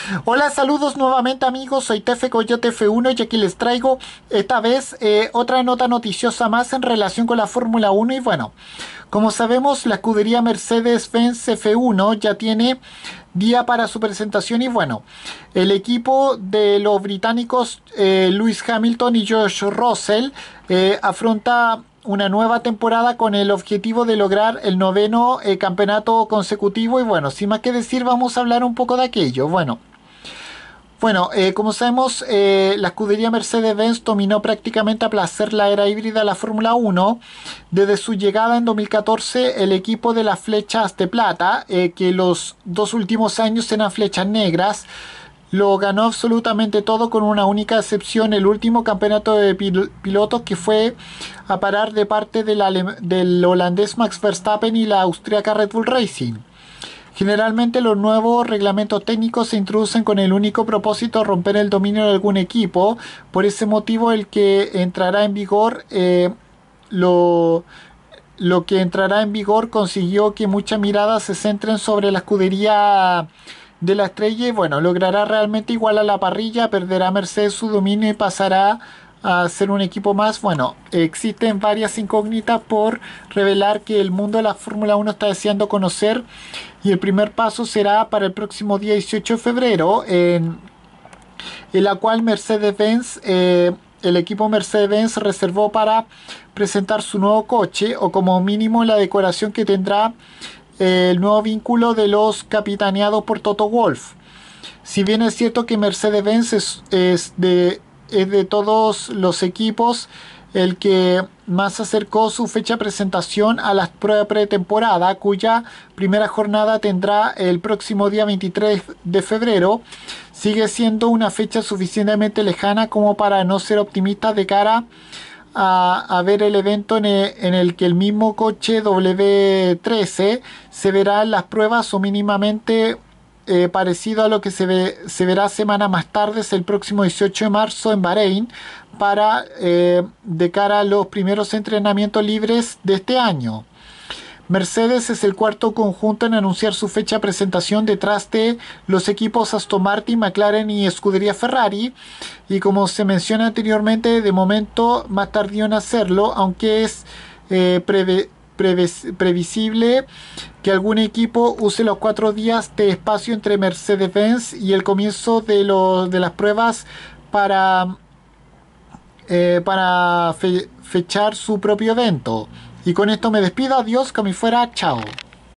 Hola, saludos nuevamente amigos, soy Tefe Coyote F1 y aquí les traigo esta vez otra nota noticiosa más en relación con la Fórmula 1 y bueno, como sabemos la escudería Mercedes-Benz F1 ya tiene día para su presentación y bueno, el equipo de los británicos Lewis Hamilton y George Russell afronta una nueva temporada con el objetivo de lograr el noveno campeonato consecutivo y bueno, sin más que decir vamos a hablar un poco de aquello. Como sabemos, la escudería Mercedes-Benz dominó prácticamente a placer la era híbrida de la Fórmula 1. Desde su llegada en 2014, el equipo de las flechas de plata, que los dos últimos años eran flechas negras, lo ganó absolutamente todo con una única excepción, el último campeonato de pilotos que fue a parar de parte del holandés Max Verstappen y la austríaca Red Bull Racing. Generalmente los nuevos reglamentos técnicos se introducen con el único propósito de romper el dominio de algún equipo. Por ese motivo el que entrará en vigor, lo que entrará en vigor consiguió que muchas miradas se centren sobre la escudería de la estrella y bueno, logrará realmente igual a la parrilla, perderá Mercedes su dominio y pasará a ser un equipo más. Bueno, existen varias incógnitas por revelar que el mundo de la Fórmula 1 está deseando conocer y el primer paso será para el próximo día 18 de febrero en la cual Mercedes-Benz, el equipo Mercedes-Benz reservó para presentar su nuevo coche o como mínimo la decoración que tendrá el nuevo vínculo de los capitaneados por Toto Wolff. Si bien es cierto que Mercedes-Benz es de todos los equipos el que más acercó su fecha de presentación a la prueba pretemporada, cuya primera jornada tendrá el próximo día 23 de febrero, sigue siendo una fecha suficientemente lejana como para no ser optimista de cara a ver el evento en el que el mismo coche W13 se verá en las pruebas o mínimamente parecido a lo que se verá semana más tarde, es el próximo 18 de marzo en Bahrein, de cara a los primeros entrenamientos libres de este año. Mercedes es el cuarto conjunto en anunciar su fecha de presentación detrás de los equipos Aston Martin, McLaren y Escudería Ferrari. Y como se menciona anteriormente, de momento más tardío en hacerlo, aunque es previsible que algún equipo use los 4 días de espacio entre Mercedes-Benz y el comienzo de las pruebas para fechar su propio evento. Y con esto me despido, adiós, que me fuera, chao.